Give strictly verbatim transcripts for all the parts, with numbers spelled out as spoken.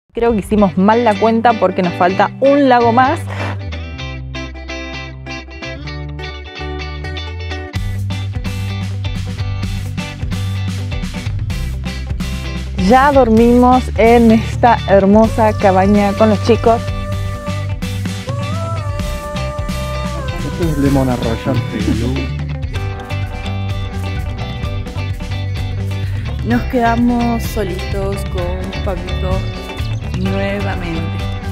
Creo que hicimos mal la cuenta porque nos falta un lago más. Ya dormimos en esta hermosa cabaña con los chicos. Esto es limón arrollante. Nos quedamos solitos con Pablito nuevamente.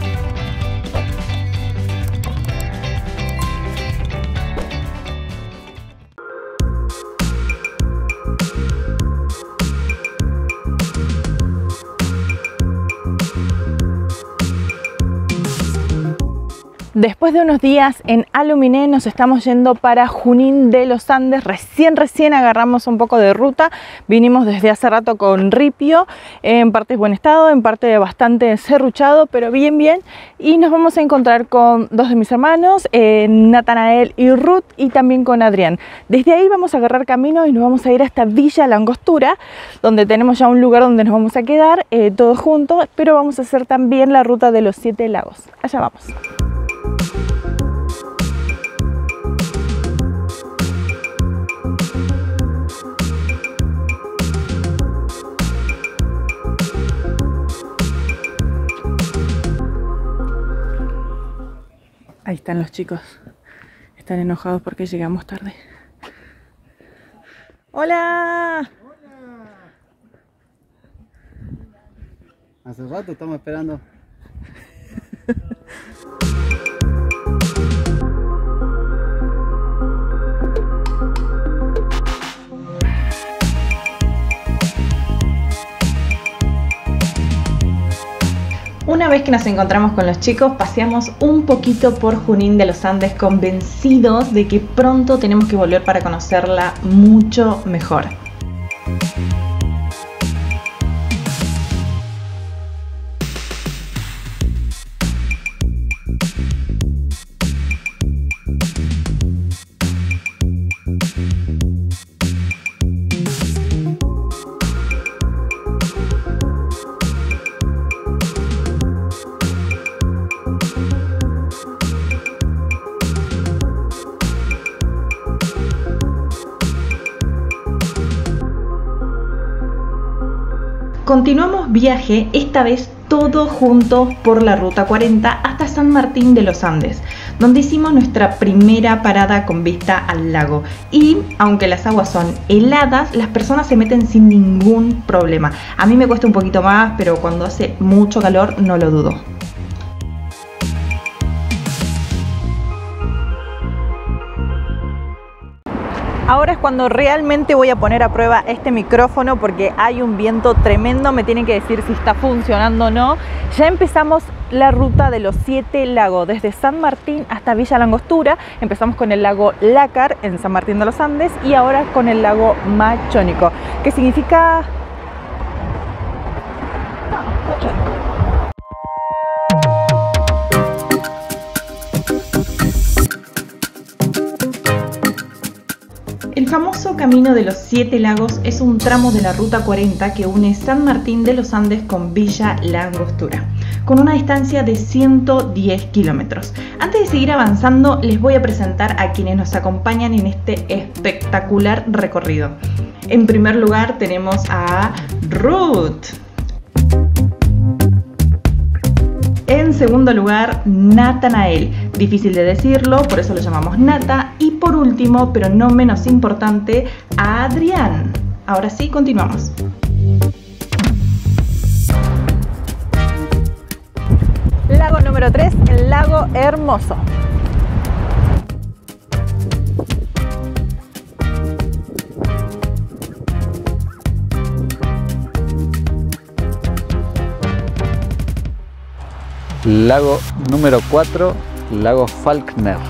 Después de unos días en Aluminé nos estamos yendo para Junín de los Andes. Recién, recién agarramos un poco de ruta. Vinimos desde hace rato con ripio, en parte buen estado, en parte bastante serruchado, pero bien, bien. Y nos vamos a encontrar con dos de mis hermanos, eh, Natanael y Ruth, y también con Adrián. Desde ahí vamos a agarrar camino y nos vamos a ir hasta Villa La Angostura, donde tenemos ya un lugar donde nos vamos a quedar eh, todos juntos, pero vamos a hacer también la ruta de los siete lagos. Allá vamos. Ahí están los chicos. Están enojados porque llegamos tarde. ¡Hola! Hola. Hace rato estamos esperando. Una vez que nos encontramos con los chicos, paseamos un poquito por Junín de los Andes, convencidos de que pronto tenemos que volver para conocerla mucho mejor. Continuamos viaje, esta vez todos juntos por la ruta cuarenta hasta San Martín de los Andes, donde hicimos nuestra primera parada con vista al lago. Y aunque las aguas son heladas, las personas se meten sin ningún problema. A mí me cuesta un poquito más, pero cuando hace mucho calor no lo dudo. Ahora es cuando realmente voy a poner a prueba este micrófono porque hay un viento tremendo, me tienen que decir si está funcionando o no. Ya empezamos la ruta de los siete lagos, desde San Martín hasta Villa La Angostura. Empezamos con el lago Lácar en San Martín de los Andes y ahora con el lago Machónico, que significa... El famoso Camino de los Siete Lagos es un tramo de la Ruta cuarenta que une San Martín de los Andes con Villa La Angostura, con una distancia de ciento diez kilómetros. Antes de seguir avanzando, les voy a presentar a quienes nos acompañan en este espectacular recorrido. En primer lugar tenemos a Ruth. En segundo lugar, Natanael, difícil de decirlo, por eso lo llamamos Nata. Y por último, pero no menos importante, a Adrián. Ahora sí, continuamos. Lago número tres, el lago Hermoso. Lago número cuatro, lago Falkner.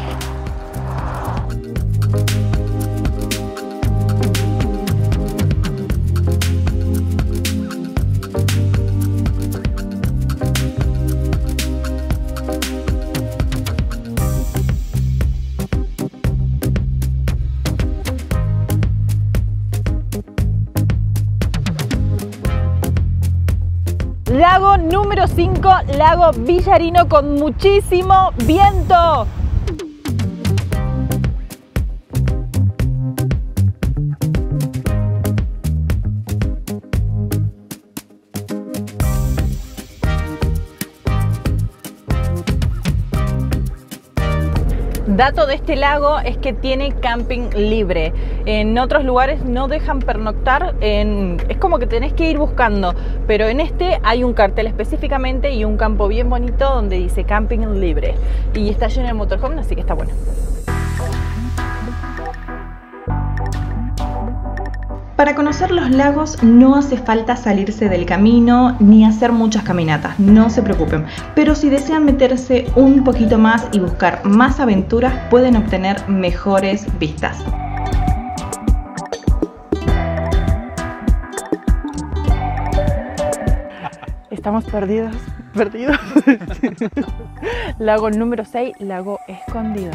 Lago número cinco, lago Villarino con muchísimo viento. Dato de este lago es que tiene camping libre. En otros lugares no dejan pernoctar, en, es como que tenés que ir buscando, pero en este hay un cartel específicamente y un campo bien bonito donde dice camping libre. Y está lleno de motorhome, así que está bueno. Para conocer los lagos no hace falta salirse del camino ni hacer muchas caminatas, no se preocupen. Pero si desean meterse un poquito más y buscar más aventuras, pueden obtener mejores vistas. Estamos perdidos, perdidos. Lago número seis, lago escondido.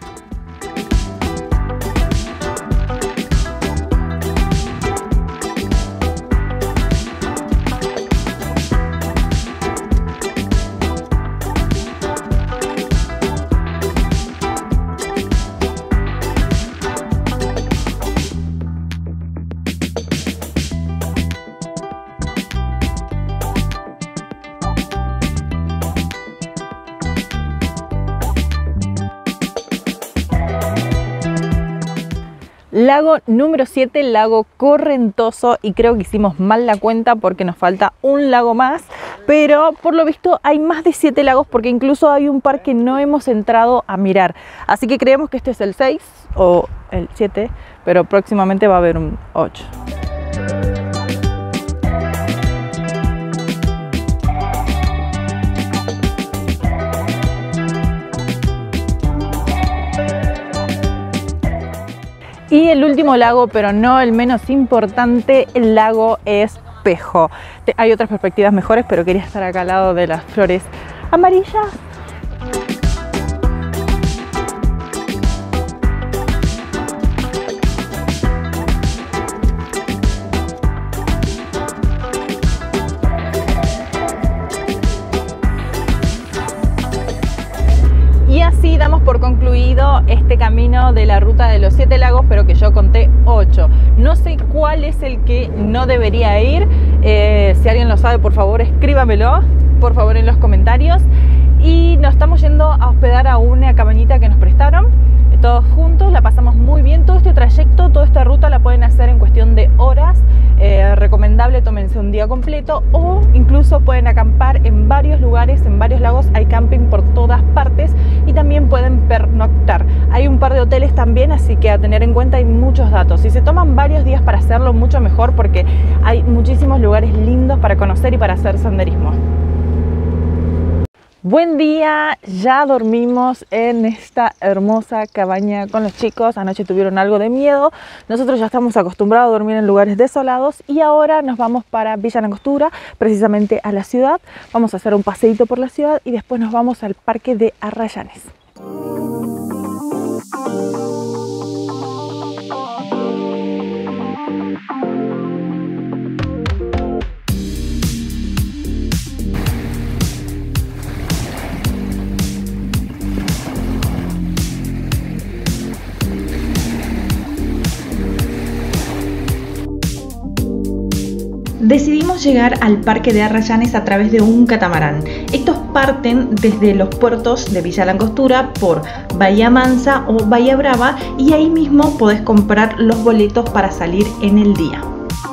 Lago número siete, lago Correntoso, y creo que hicimos mal la cuenta porque nos falta un lago más, pero por lo visto hay más de siete lagos porque incluso hay un par que no hemos entrado a mirar, así que creemos que este es el seis o el siete, pero próximamente va a haber un ocho. Y el último lago, pero no el menos importante, el lago Espejo. Hay otras perspectivas mejores, pero quería estar acá al lado de las flores amarillas. Así damos por concluido este camino de la ruta de los siete lagos, pero que yo conté ocho. No sé cuál es el que no debería ir. Eh, si alguien lo sabe, por favor, escríbamelo, por favor, en los comentarios. Y nos estamos yendo a hospedar a una cabañita que nos prestaron. Todos juntos, la pasamos muy bien. Todo este trayecto, toda esta ruta la pueden hacer en cuestión de horas. Eh, recomendable, tómense un día completo o incluso pueden acampar en varios lugares, en varios lagos. Hay camping por todas partes y también pueden pernoctar. Hay un par de hoteles también, así que a tener en cuenta hay muchos datos. Si se toman varios días para hacerlo, mucho mejor, porque hay muchísimos lugares lindos para conocer y para hacer senderismo. Buen día, ya dormimos en esta hermosa cabaña con los chicos. Anoche tuvieron algo de miedo. Nosotros ya estamos acostumbrados a dormir en lugares desolados y ahora nos vamos para Villa Langostura, precisamente a la ciudad. Vamos a hacer un paseíto por la ciudad y después nos vamos al parque de Arrayanes. Decidimos llegar al parque de Arrayanes a través de un catamarán. Estos parten desde los puertos de Villa Langostura por Bahía Mansa o Bahía Brava y ahí mismo podés comprar los boletos para salir en el día.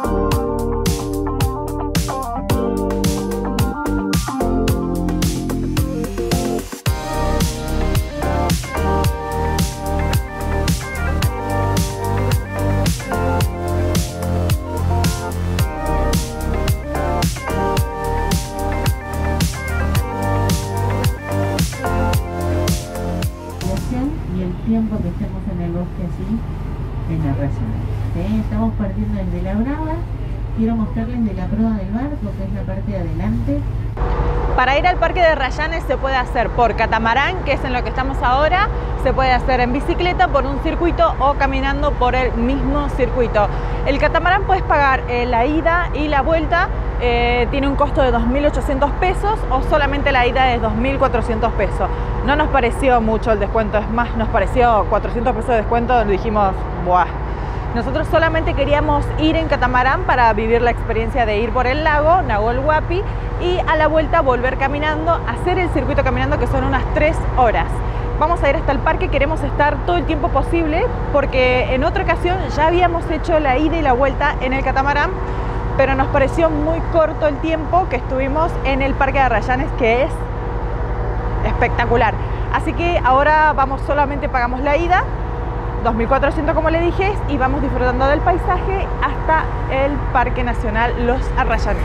Y el tiempo que estemos en el bosque así en Arrayanes, ¿sí? Estamos partiendo desde La Brava. Quiero mostrarles de la proa del barco, que es la parte de adelante. Para ir al Parque de Arrayanes se puede hacer por catamarán, que es en lo que estamos ahora, se puede hacer en bicicleta por un circuito o caminando por el mismo circuito. El catamarán puedes pagar eh, la ida y la vuelta, eh, tiene un costo de dos mil ochocientos pesos o solamente la ida es dos mil cuatrocientos pesos. No nos pareció mucho el descuento, es más, nos pareció cuatrocientos pesos de descuento, dijimos, buah. Nosotros solamente queríamos ir en catamarán para vivir la experiencia de ir por el lago Nahuel Huapi y a la vuelta volver caminando, hacer el circuito caminando, que son unas tres horas. Vamos a ir hasta el parque, queremos estar todo el tiempo posible porque en otra ocasión ya habíamos hecho la ida y la vuelta en el catamarán, pero nos pareció muy corto el tiempo que estuvimos en el Parque de Arrayanes, que es espectacular. Así que ahora vamos, solamente pagamos la ida, dos mil cuatrocientos como le dije, y vamos disfrutando del paisaje hasta el Parque Nacional Los Arrayanes.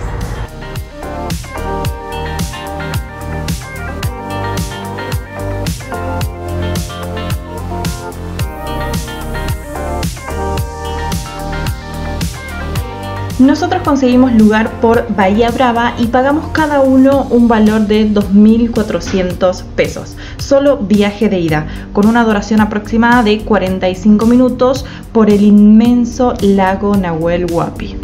Nosotros conseguimos lugar por Bahía Brava y pagamos cada uno un valor de dos mil cuatrocientos pesos, solo viaje de ida, con una duración aproximada de cuarenta y cinco minutos por el inmenso lago Nahuel Huapi.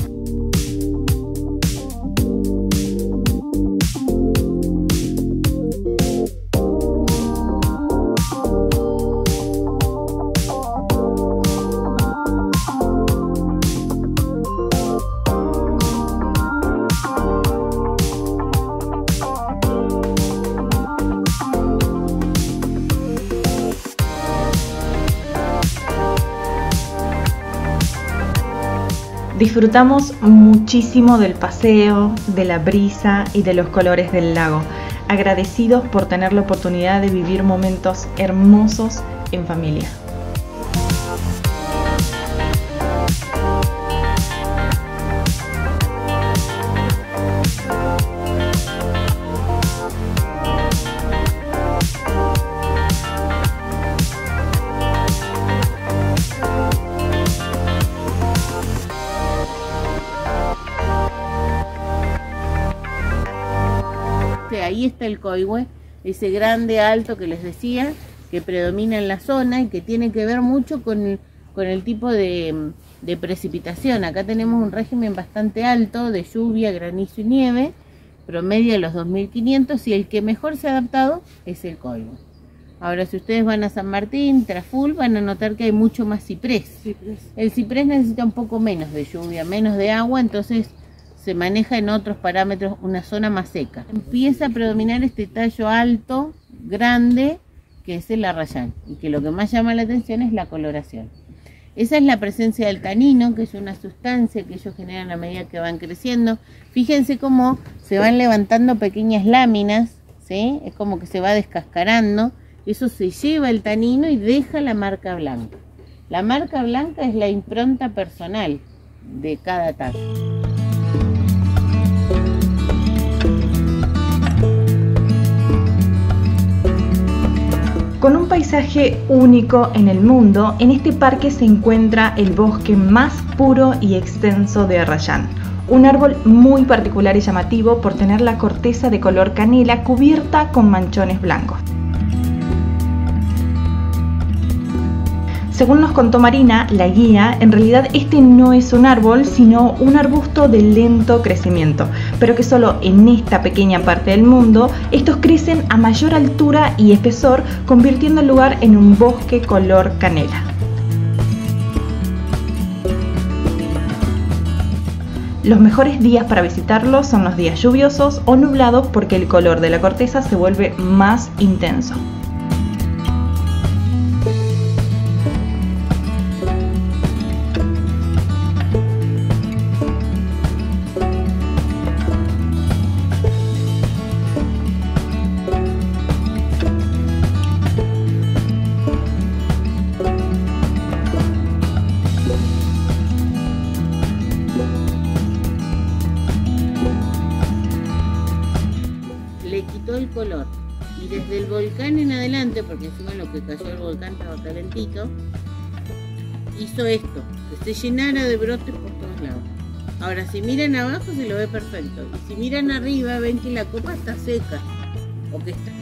Disfrutamos muchísimo del paseo, de la brisa y de los colores del lago, agradecidos por tener la oportunidad de vivir momentos hermosos en familia. Ahí está el coihue, ese grande alto que les decía, que predomina en la zona y que tiene que ver mucho con el, con el tipo de, de precipitación. Acá tenemos un régimen bastante alto de lluvia, granizo y nieve, promedio de los dos mil quinientos, y el que mejor se ha adaptado es el coihue. Ahora, si ustedes van a San Martín, Traful, van a notar que hay mucho más ciprés. ciprés. El ciprés necesita un poco menos de lluvia, menos de agua, entonces se maneja en otros parámetros, una zona más seca. Empieza a predominar este tallo alto, grande, que es el arrayán, y que lo que más llama la atención es la coloración. Esa es la presencia del tanino, que es una sustancia que ellos generan a medida que van creciendo. Fíjense cómo se van levantando pequeñas láminas, ¿sí? Es como que se va descascarando. Eso se lleva el tanino y deja la marca blanca. La marca blanca es la impronta personal de cada tallo. Con un paisaje único en el mundo, en este parque se encuentra el bosque más puro y extenso de Arrayán. Un árbol muy particular y llamativo por tener la corteza de color canela cubierta con manchones blancos. Según nos contó Marina, la guía, en realidad este no es un árbol, sino un arbusto de lento crecimiento, pero que solo en esta pequeña parte del mundo, estos crecen a mayor altura y espesor, convirtiendo el lugar en un bosque color canela. Los mejores días para visitarlo son los días lluviosos o nublados porque el color de la corteza se vuelve más intenso. El color, y desde el volcán en adelante, porque encima lo que cayó el volcán estaba calentito, hizo esto, que se llenara de brotes por todos lados. Ahora, si miran abajo se lo ve perfecto. Y si miran arriba ven que la copa está seca. O que está...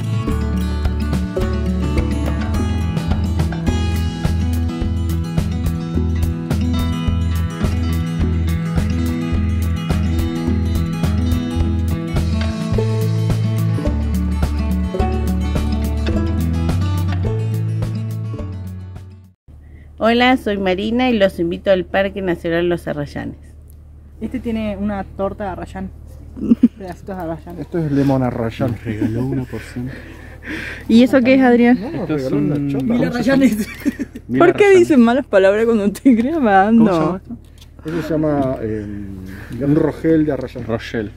Hola, soy Marina y los invito al Parque Nacional Los Arrayanes. Este tiene una torta de arrayán. Pedacitos de arrayán. Esto es limón arrayán. Nos regaló una porción. ¿Y eso qué es, Adrián? No, nos Esto es regaló una un- chota. Mil arrayanes. Mil ¿Por qué arrayanes. dicen malas palabras cuando estoy grabando? ¿Cómo se llama esto? Eso se llama eh, un rogel de arrayán. Rochelle.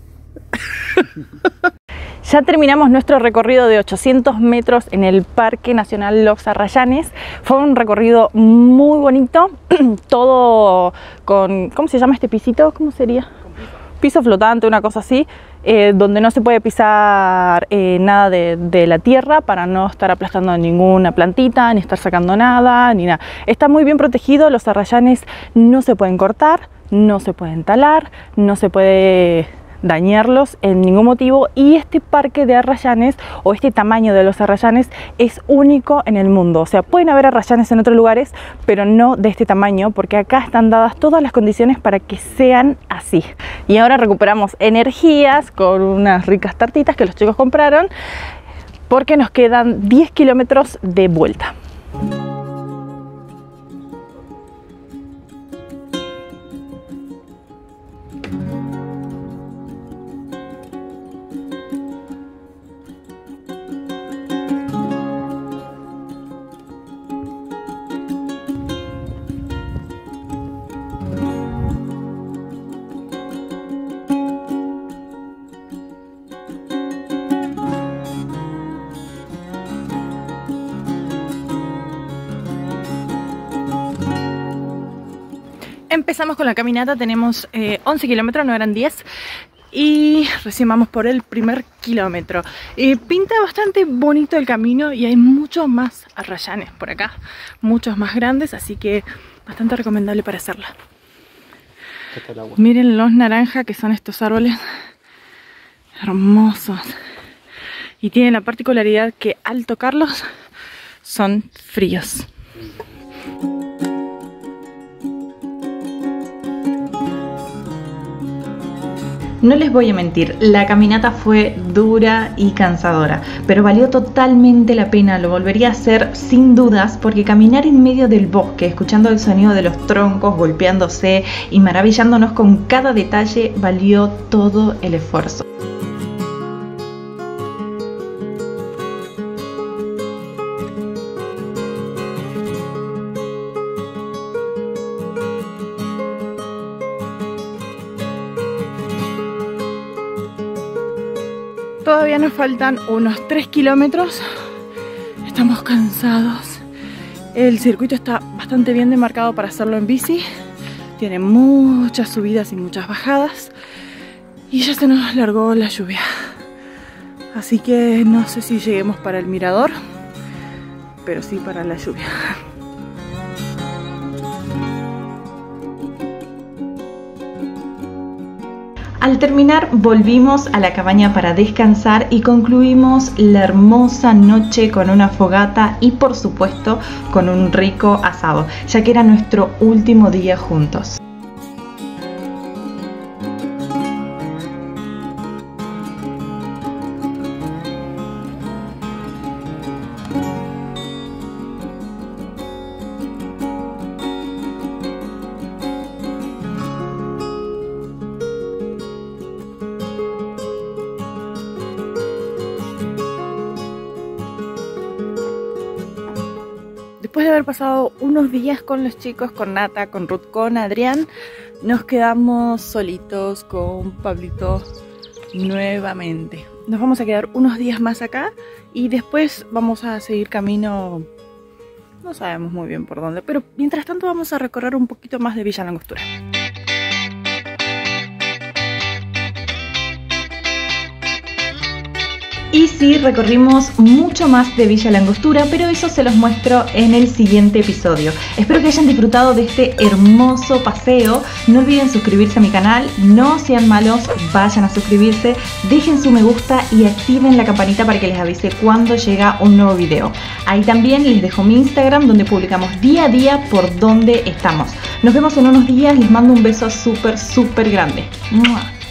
Ya terminamos nuestro recorrido de ochocientos metros en el Parque Nacional Los Arrayanes. Fue un recorrido muy bonito, todo con, ¿cómo se llama este pisito? ¿Cómo sería? Piso flotante, una cosa así, eh, donde no se puede pisar eh, nada de, de la tierra para no estar aplastando ninguna plantita, ni estar sacando nada, ni nada. Está muy bien protegido, los arrayanes no se pueden cortar, no se pueden talar, no se puede dañarlos en ningún motivo, y este parque de arrayanes o este tamaño de los arrayanes es único en el mundo. O sea, pueden haber arrayanes en otros lugares, pero no de este tamaño, porque acá están dadas todas las condiciones para que sean así. Y ahora recuperamos energías con unas ricas tartitas que los chicos compraron, porque nos quedan diez kilómetros de vuelta. Empezamos con la caminata, tenemos eh, once kilómetros, no eran diez, y recién vamos por el primer kilómetro. Eh, pinta bastante bonito el camino y hay muchos más arrayanes por acá, muchos más grandes, así que bastante recomendable para hacerla. Está el agua. Miren los naranjas que son estos árboles, hermosos, y tienen la particularidad que al tocarlos son fríos. No les voy a mentir, la caminata fue dura y cansadora, pero valió totalmente la pena, lo volvería a hacer sin dudas, porque caminar en medio del bosque, escuchando el sonido de los troncos golpeándose y maravillándonos con cada detalle, valió todo el esfuerzo. Todavía nos faltan unos tres kilómetros, estamos cansados. El circuito está bastante bien demarcado para hacerlo en bici, tiene muchas subidas y muchas bajadas, y ya se nos largó la lluvia. Así que no sé si lleguemos para el mirador, pero sí para la lluvia. Al terminar volvimos a la cabaña para descansar y concluimos la hermosa noche con una fogata y por supuesto con un rico asado, ya que era nuestro último día juntos. Después de haber pasado unos días con los chicos, con Nata, con Ruth, con Adrián, nos quedamos solitos con Pablito nuevamente. Nos vamos a quedar unos días más acá y después vamos a seguir camino, no sabemos muy bien por dónde, pero mientras tanto vamos a recorrer un poquito más de Villa Langostura. Y sí, recorrimos mucho más de Villa La Angostura, pero eso se los muestro en el siguiente episodio. Espero que hayan disfrutado de este hermoso paseo. No olviden suscribirse a mi canal, no sean malos, vayan a suscribirse, dejen su me gusta y activen la campanita para que les avise cuando llega un nuevo video. Ahí también les dejo mi Instagram, donde publicamos día a día por dónde estamos. Nos vemos en unos días, les mando un beso súper, súper grande. ¡Mua!